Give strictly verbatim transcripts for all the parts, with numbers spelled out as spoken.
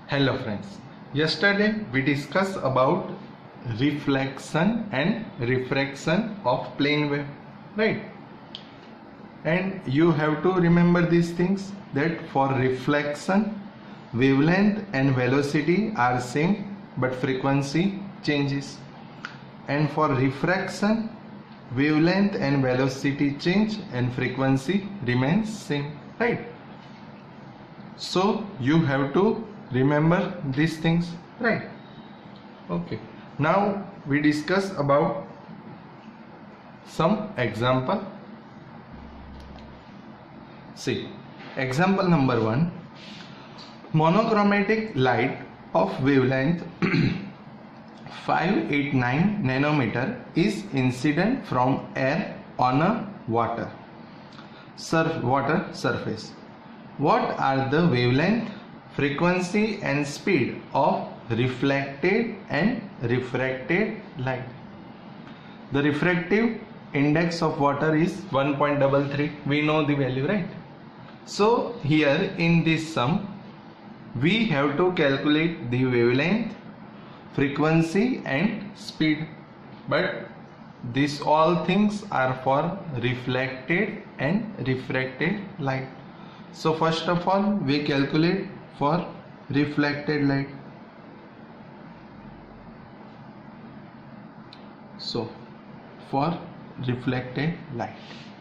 Hello friends, yesterday we discussed about reflection and refraction of plane wave, right? And you have to remember these things, that for reflection wavelength and velocity are same but frequency changes, and for refraction wavelength and velocity change and frequency remains same, right? So you have to remember these things, right? Okay, now we discuss about some example. See, example number one: monochromatic light of wavelength five eighty-nine nanometer is incident from air on a water surf water surface. What are the wavelength, frequency and speed of reflected and refracted light? The refractive index of water is one point three three. We know the value, right? So here in this sum we have to calculate the wavelength, frequency and speed, but these all things are for reflected and refracted light. So first of all we calculate for reflected light. So for reflected light,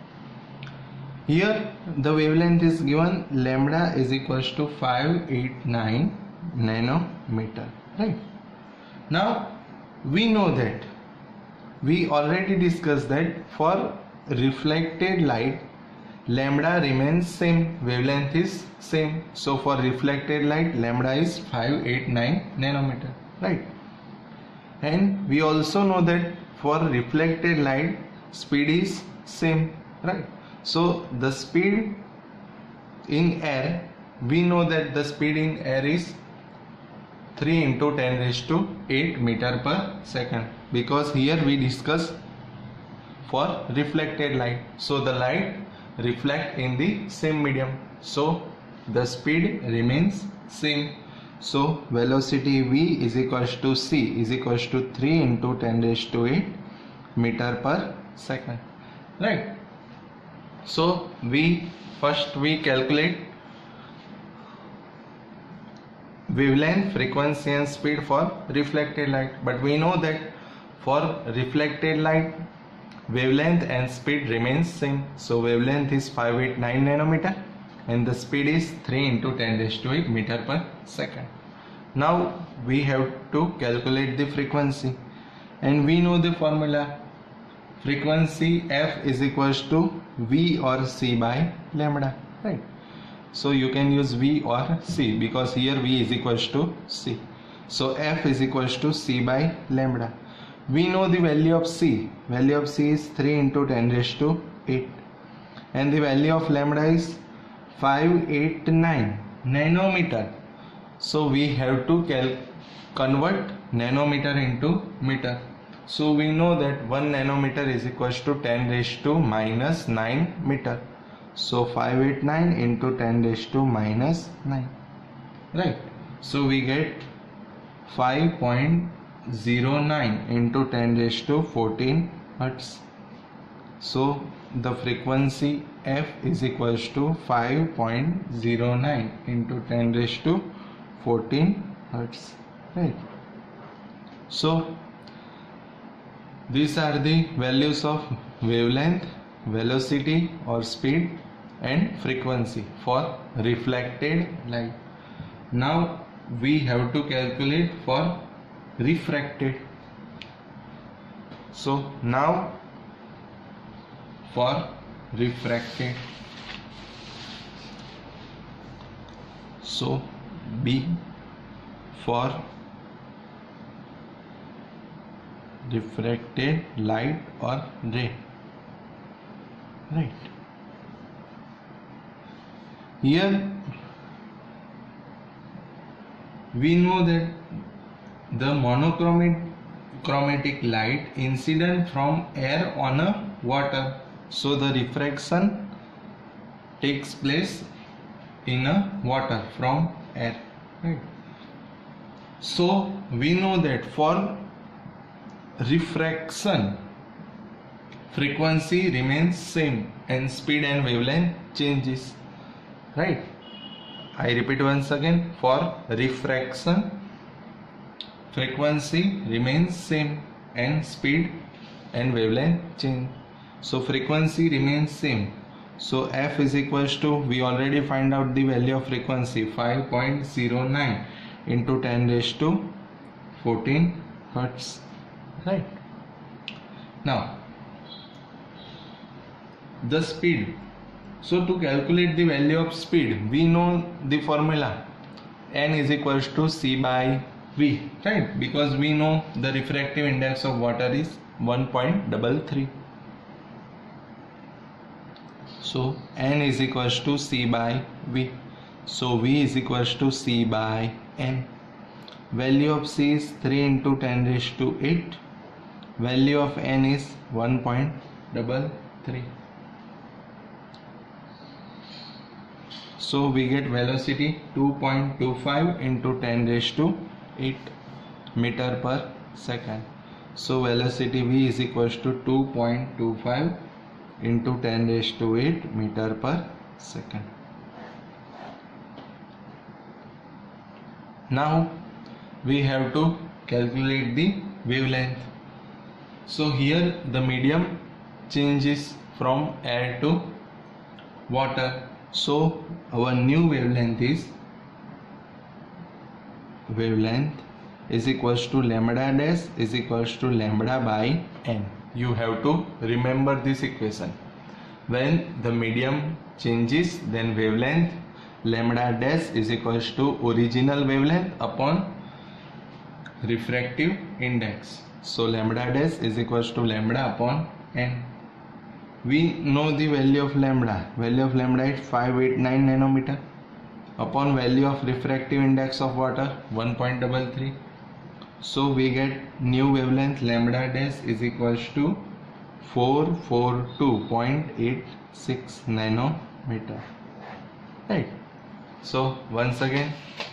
here the wavelength is given, lambda is equals to five eighty-nine nanometer, right? Now we know that we already discussed that for reflected light lambda remains same, wavelength is same. So for reflected light lambda is five eighty-nine nanometer, right? And we also know that for reflected light speed is same, right? So the speed in air, we know that the speed in air is three into ten raised to eight meter per second, because here we discuss for reflected light. So the light reflect in the same medium, so the speed remains same. So velocity v is equals to c is equals to three into ten raised to eight meter per second, right? So we first we calculate wavelength, frequency and speed for reflected light, but we know that for reflected light wavelength and speed remains same. So wavelength is five eighty-nine nanometer and the speed is three into ten raised to eight meter per second. Now we have to calculate the frequency, and we know the formula. Frequency f is equals to v or c by lambda, right? So you can use v or c because here v is equals to c. So f is equals to c by lambda. We know the value of c. Value of c is three into ten raised to eight, and the value of lambda is five eighty-nine nanometer. So we have to cal convert nanometer into meter. So we know that one nanometer is equals to ten raised to minus nine meter. So five eighty-nine into ten raised to minus nine, right? So we get five point zero nine into ten raised to fourteen hertz. So the frequency f is equals to five point zero nine into ten raised to fourteen hertz, right? So these are the values of wavelength, velocity or speed and frequency for reflected light. Now we have to calculate for refracted. So now for refracted, so B for refracted light or ray, right? Here we know that the monochromatic chromatic light incident from air on a water, so the refraction takes place in a water from air, right? So we know that for refraction, frequency remains same and speed and wavelength changes, right? I repeat once again, for refraction, frequency remains same and speed and wavelength change. So frequency remains same. So F is equals to, we already find out the value of frequency, five point zero nine into ten raised to fourteen hertz, right? Now the speed. So to calculate the value of speed, we know the formula, N is equals to C by V, right? Because we know the refractive index of water is one point three three. So N is equals to C by V. So V is equals to C by N. Value of C is three into ten raised to eight. Value of N is one point three three. So we get velocity two point two five into ten raised to eight meter per second. So velocity V is equals to two point two five into ten raised to eight meter per second. Now we have to calculate the wavelength. So here the medium changes from air to water. So our new wavelength is wavelength is equals to lambda dash is equals to lambda by N. You have to remember this equation. When the medium changes, then wavelength lambda dash is equals to original wavelength upon refractive index. So lambda dash is equals to lambda upon N. We know the value of lambda. Value of lambda is five hundred eighty-nine nanometer upon value of refractive index of water one point three three. So we get new wavelength lambda dash is equals to four hundred forty-two point eight six nanometer, right? So once again,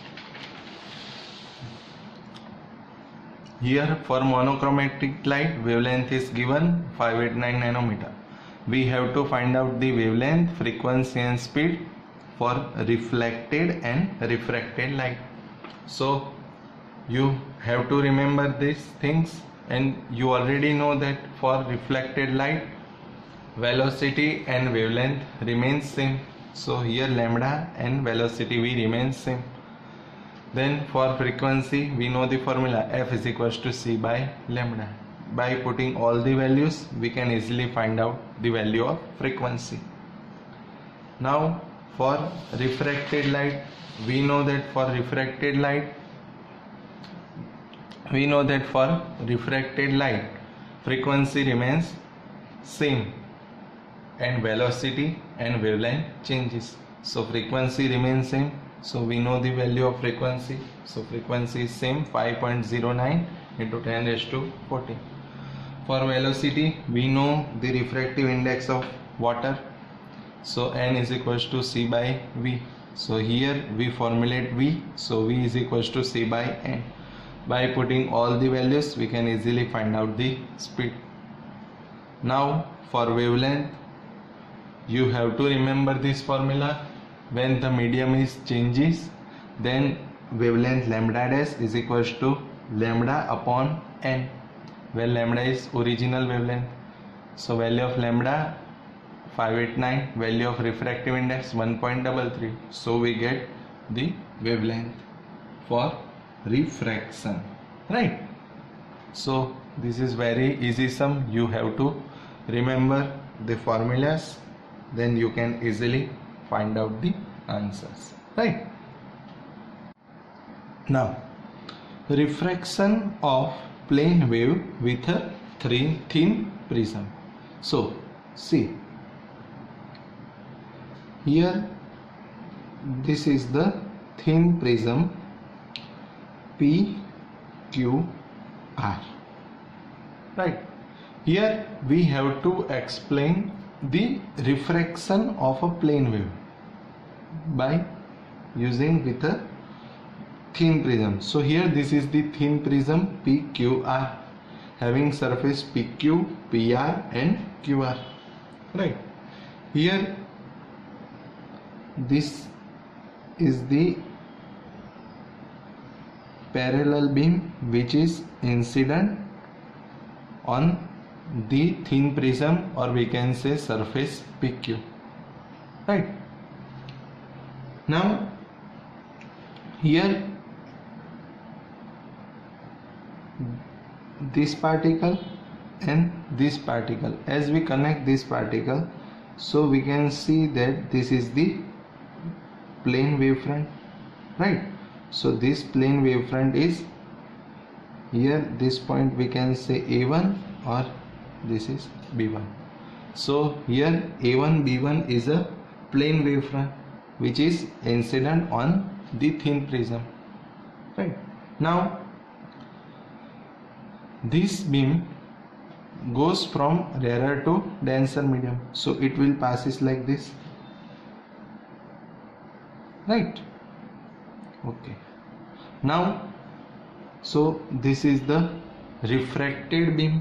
here for monochromatic light wavelength is given five hundred eighty-nine nanometer. We have to find out the wavelength, frequency and speed for reflected and refracted light. So you have to remember these things, and you already know that for reflected light velocity and wavelength remains same. So here lambda and velocity V remains same. Then for frequency we know the formula, F is equals to C by lambda. By putting all the values we can easily find out the value of frequency. Now for refracted light, we know that for refracted light we know that for refracted light frequency remains same and velocity and wavelength changes. So frequency remains same, so we know the value of frequency. So frequency is same, five point zero nine into ten raised to fourteen. For velocity we know the refractive index of water, so N is equals to C by V. So here we formulate V, so V is equals to C by N. By putting all the values we can easily find out the speed. Now for wavelength you have to remember this formula. When the medium is changes, then wavelength lambda dash is equals to lambda upon N, where lambda is original wavelength. So value of lambda five hundred eighty-nine, value of refractive index one point three three. So we get the wavelength for refraction, right? So this is very easy sum. You have to remember the formulas, then you can easily find out the answers, right? Now refraction of plane wave with a three thin prism. So see here, this is the thin prism P Q R, right? Here we have to explain the refraction of a plane wave by using with a thin prism. So here this is the thin prism P Q R, having surface P Q, P R and Q R, right? Here this is the parallel beam which is incident on the thin prism, or we can say surface P Q, right? Now here this particle and this particle, as we connect this particle, so we can see that this is the plane wavefront, right? So this plane wavefront is here, this point we can say A one, or this is B one. So here A one B one is a plane wavefront which is incident on the thin prism, right? Now this beam goes from rarer to denser medium, so it will passes like this, right? Okay. Now so this is the refracted beam.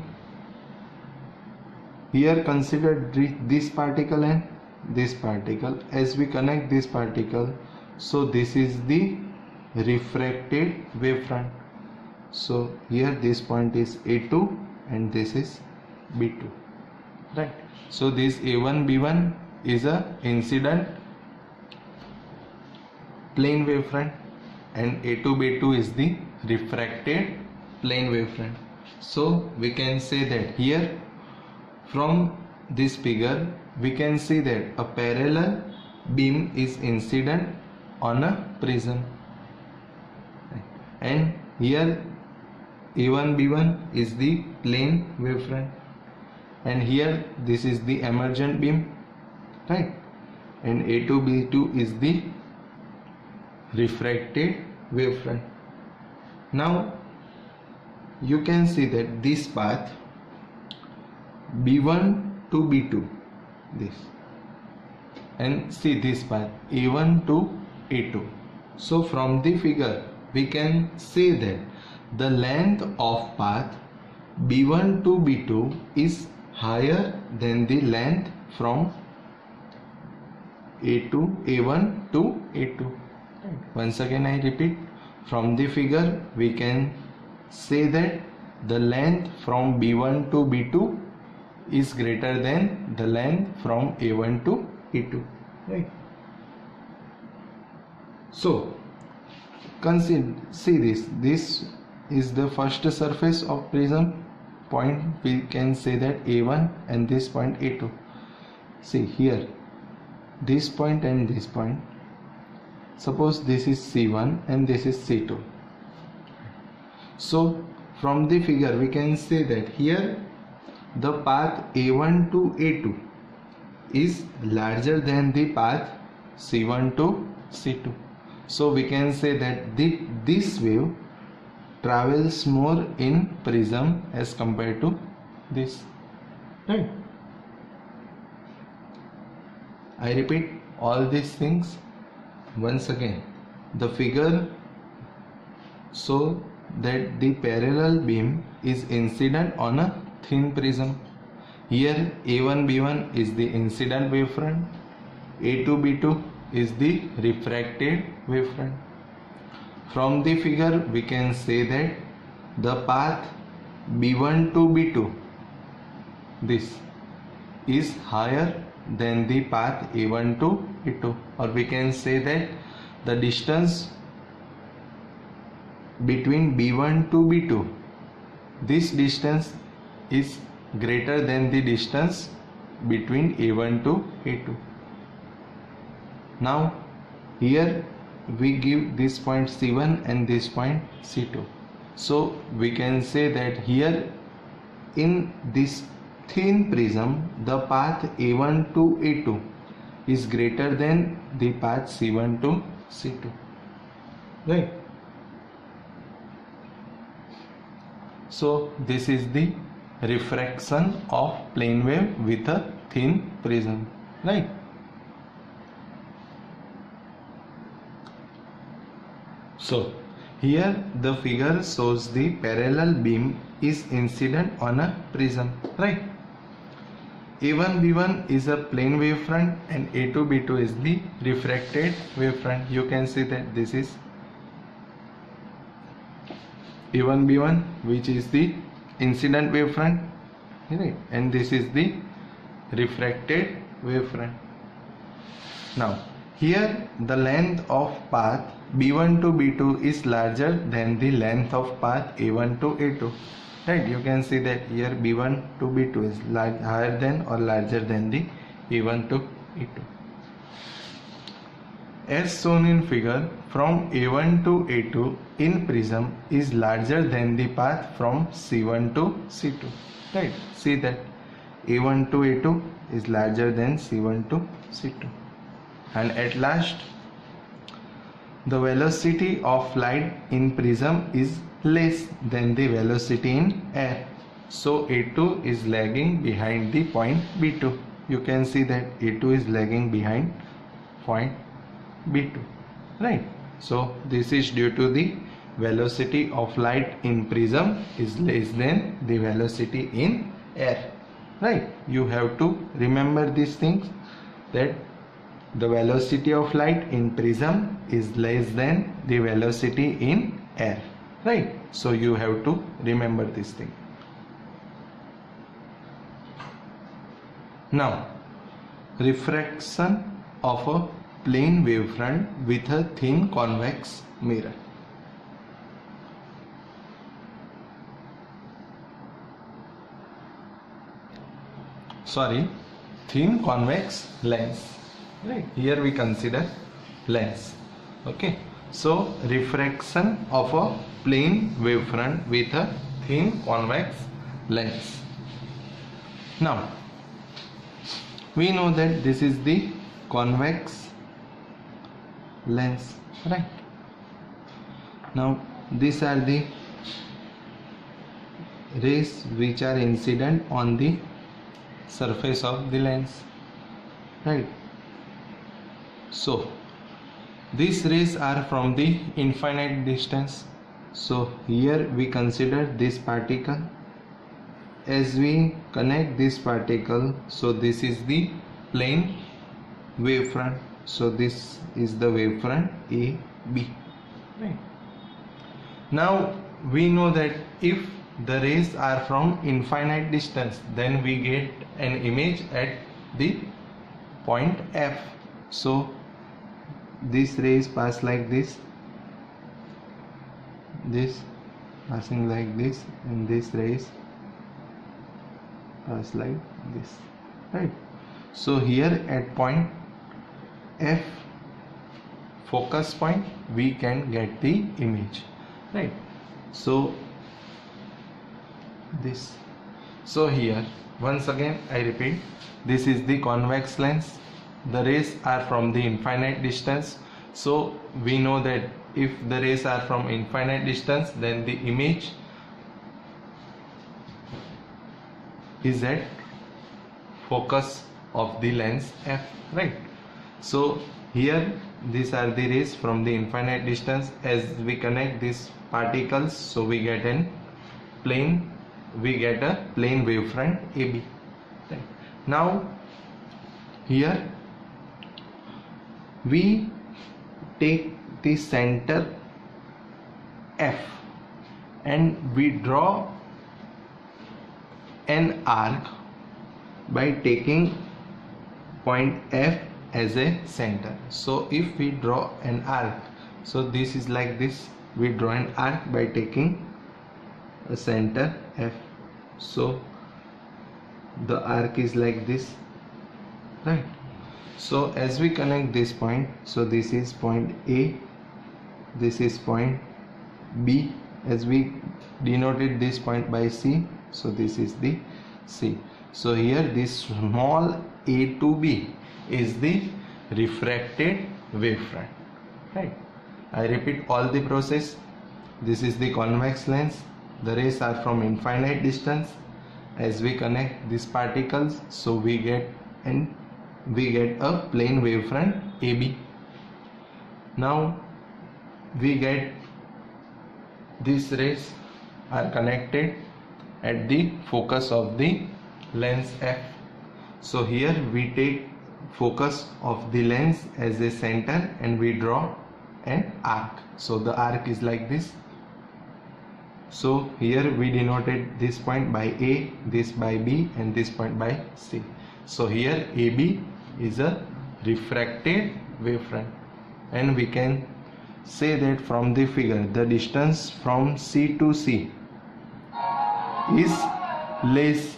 Here consider this particle and this particle. As we connect this particle, so this is the refracted wavefront. So here this point is A two and this is B two, right? So this A one B one is a incident plane wavefront and A two B two is the refracted plane wavefront. So we can say that here from this figure we can see that a parallel beam is incident on a prism, and here A one B one is the plane wavefront, and here this is the emergent beam, right? And A two B two is the refracted wavefront. Now you can see that this path B one to B two, this, and see this path A one to A two. So from the figure we can say that the length of path B one to B two is higher than the length from A two A one to A two. Once again I repeat, from the figure we can say that the length from B one to B two is greater than the length from A one to A two, right? So consider, see this, this is the first surface of prism point, we can say that A one, and this point A two. See here this point and this point, suppose this is C one and this is C two. So from the figure we can say that here the path A one to A two is larger than the path C one to C two. So we can say that the, this wave travels more in prism as compared to this, right? I repeat all these things once again. The figure so that the parallel beam is incident on a thin prism. Here A one B one is the incident wavefront, A two B two is the refracted wavefront. From the figure we can say that the path B one to B two, this, is higher than the path A one to A two, or we can say that the distance between B one to B two, this distance is greater than the distance between A one to A two. Now here we give this point C one and this point C two. So we can say that here in this thin prism the path A one to A two is greater than the path C one to C two, right? So this is the refraction of plane wave with a thin prism, right? So Here the figure shows the parallel beam is incident on a prism, right? A one B one is a plane wavefront and A two B two is the refracted wavefront. You can see that this is A one B one, which is the incident wavefront, right? And this is the refracted wavefront. Now here the length of path B one to B two is larger than the length of path A one to A two. Right, you can see that here B one to B two is large, higher than or larger than the A one to A two. As shown in figure, from A one to A two in prism is larger than the path from C one to C two. Right, see that A one to A two is larger than C one to C two. And at last, the velocity of light in prism is less than the velocity in air. So A two is lagging behind the point B two. You can see that A two is lagging behind point B two. Right. So this is due to the velocity of light in prism is less than the velocity in air. Right. You have to remember these things, that the velocity of light in prism is less than the velocity in air. Right, so you have to remember this thing. Now, refraction of a plane wavefront with a thin convex mirror. Sorry, thin convex lens. Right, here we consider lens. Okay. So refraction of a plane wavefront with a thin convex lens. Now we know that this is the convex lens, right? Now these are the rays which are incident on the surface of the lens, right? So these rays are from the infinite distance. So here we consider this particle. As we connect this particle, so this is the plane wavefront. So this is the wavefront A B. Right. Now we know that if the rays are from infinite distance, then we get an image at the point F. So these rays pass like this, this passing like this, and these rays pass like this, right? So here at point F, focus point, we can get the image, right? So this, so here once again I repeat, this is the convex lens. The rays are from the infinite distance. So we know that if the rays are from infinite distance, then the image is at focus of the lens F, right? So here these are the rays from the infinite distance. As we connect these particles, so we get an plane, we get a plane wavefront A B. Right. Now here we take the center F and we draw an arc by taking point F as a center. So if we draw an arc, so this is like this, we draw an arc by taking a center F. So the arc is like this, right? So as we connect this point, so this is point A, this is point B, as we denoted this point by C, so this is the C. So here this small A to B is the refracted wavefront, right? I repeat all the process. This is the convex lens. The rays are from infinite distance. As we connect these particles, so we get and we get a plane wavefront A B. Now we get these rays are connected at the focus of the lens F. So here we take focus of the lens as a center and we draw an arc. So the arc is like this. So here we denoted this point by A, this by B, and this point by C. So here A B is a refracted wavefront, and we can say that from the figure the distance from C to C is less.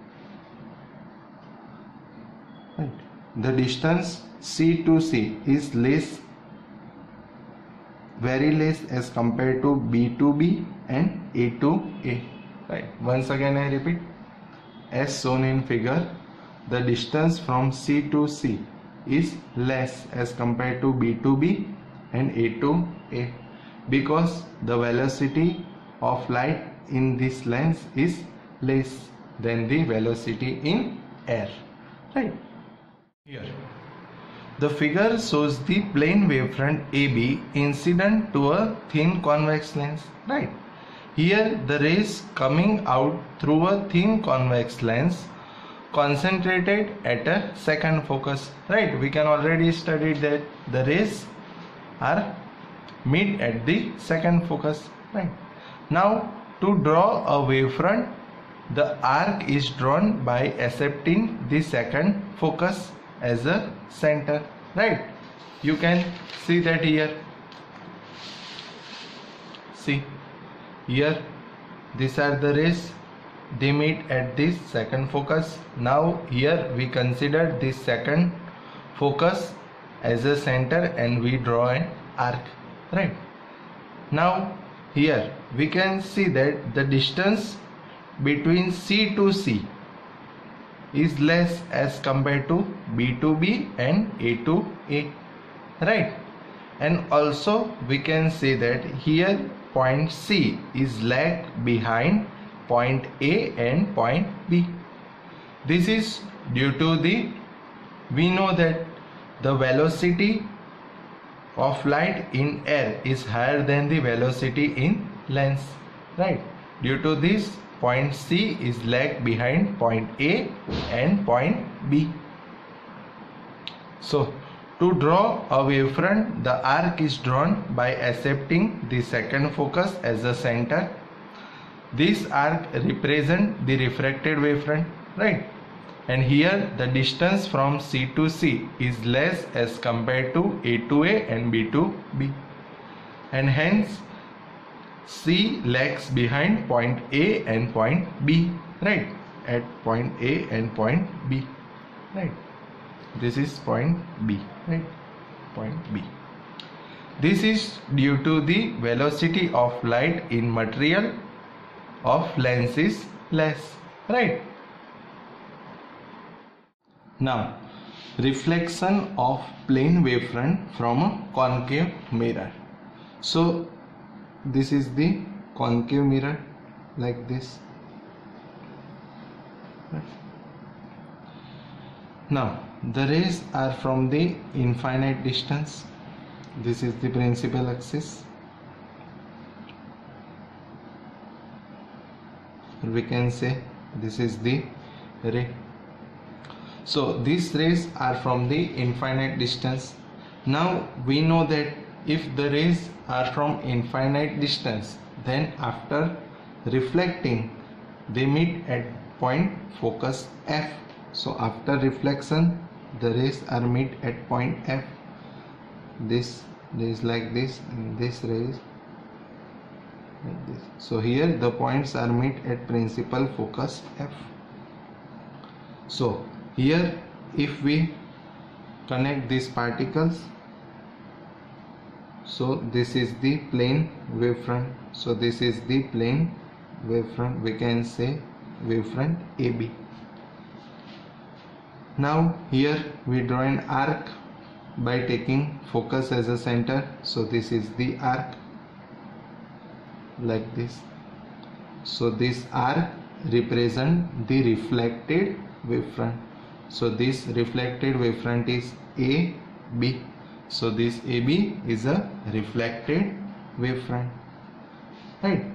Right. The distance C to C is less, very less as compared to B to B and A to A. Right. Once again I repeat, as shown in figure, the distance from C to C is less as compared to B to B and A to A, because the velocity of light in this lens is less than the velocity in air. Right. Here the figure shows the plane wavefront A B incident to a thin convex lens. Right. Here the rays coming out through a thin convex lens concentrated at a second focus. Right. We can already study that the rays are meet at the second focus. Right. Now to draw a wavefront, the arc is drawn by accepting the second focus as a center. Right. You can see that here. See here, these are the rays, they meet at this second focus. Now here we consider this second focus as a center and we draw an arc. Right. Now here we can see that the distance between C to C is less as compared to B to B and A to A. Right. And also we can say that here point C is lag behind point A and point B. This is due to the, we know that the velocity of light in air is higher than the velocity in lens. Right. Due to this, point C is lag behind point A and point B. So to draw a wavefront, the arc is drawn by accepting the second focus as a center. This arc represents the refracted wavefront. Right. And here the distance from C to C is less as compared to A to A and B to B, and hence C lags behind point A and point B. Right. At point A and point B. Right. This is point B. Right. Point B. This is due to the velocity of light in material of lens is less. Right. Now, reflection of plane wavefront from a concave mirror. So this is the concave mirror, like this. Now the rays are from the infinite distance. This is the principal axis. We can say this is the ray. So these rays are from the infinite distance. Now we know that if the rays are from infinite distance, then after reflecting they meet at point focus F. So after reflection the rays are meet at point F. This is like this and this rays like this. So here the points are meet at principal focus F. So here if we connect these particles, so this is the plane wavefront. So this is the plane wavefront. We can say wavefront A B. Now here we draw an arc by taking focus as a center. So this is the arc, like this. So this arc represent the reflected wavefront. So this reflected wavefront is A B. So this A B is a reflected wavefront. right?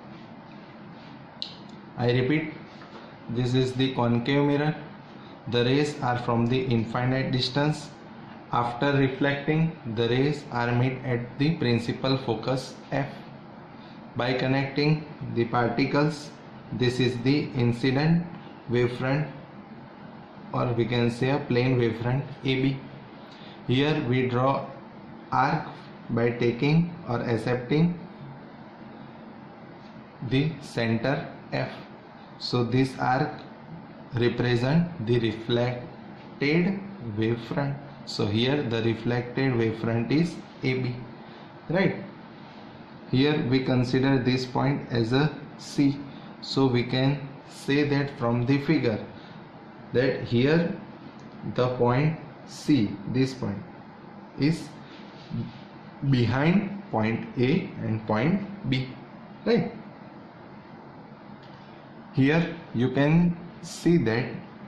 I repeat, this is the concave mirror. The rays are from the infinite distance. After reflecting, the rays are met at the principal focus F. By connecting the particles, this is the incident wavefront, or we can say a plane wavefront A B. Here we draw arc by taking or accepting the center F. So this arc represent the reflected wavefront. So here the reflected wavefront is A B, right? Here we consider this point as a C. So we can say that from the figure that here the point C, this point, is behind point A and point B, right? Here you can see that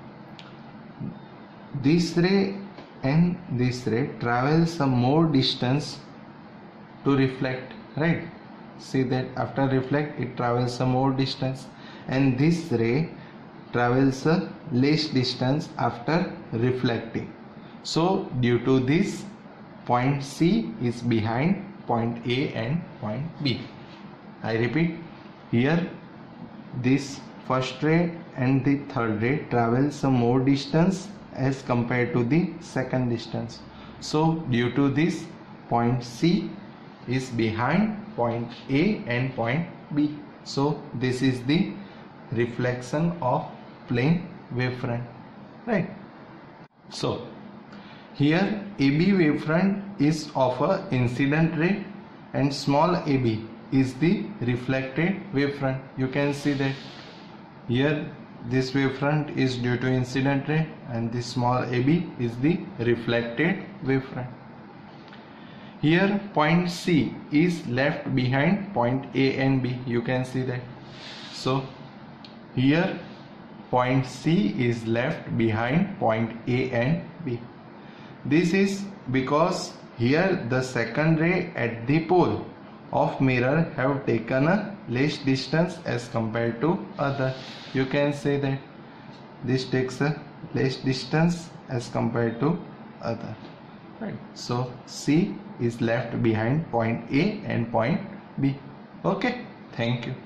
this ray and this ray travel some more distance to reflect, right? See that after reflect it travels some more distance, and this ray travels a less distance after reflecting. So due to this, point C is behind point A and point B. I repeat, here this first ray and the third ray travel some more distance as compared to the second distance. So due to this, point C is behind point A and point B. So this is the reflection of plane wavefront, right? So here A B wavefront is of a incident ray and small A B is the reflected wavefront. You can see that here this wavefront is due to incident ray and this small A B is the reflected wavefront. Here point C is left behind point A and B. You can see that. So here point C is left behind point A and B. This is because here the second ray at the pole of mirror have taken a less distance as compared to other. You can say that this takes a less distance as compared to other, right? So C is left behind point A and point B. Okay, thank you.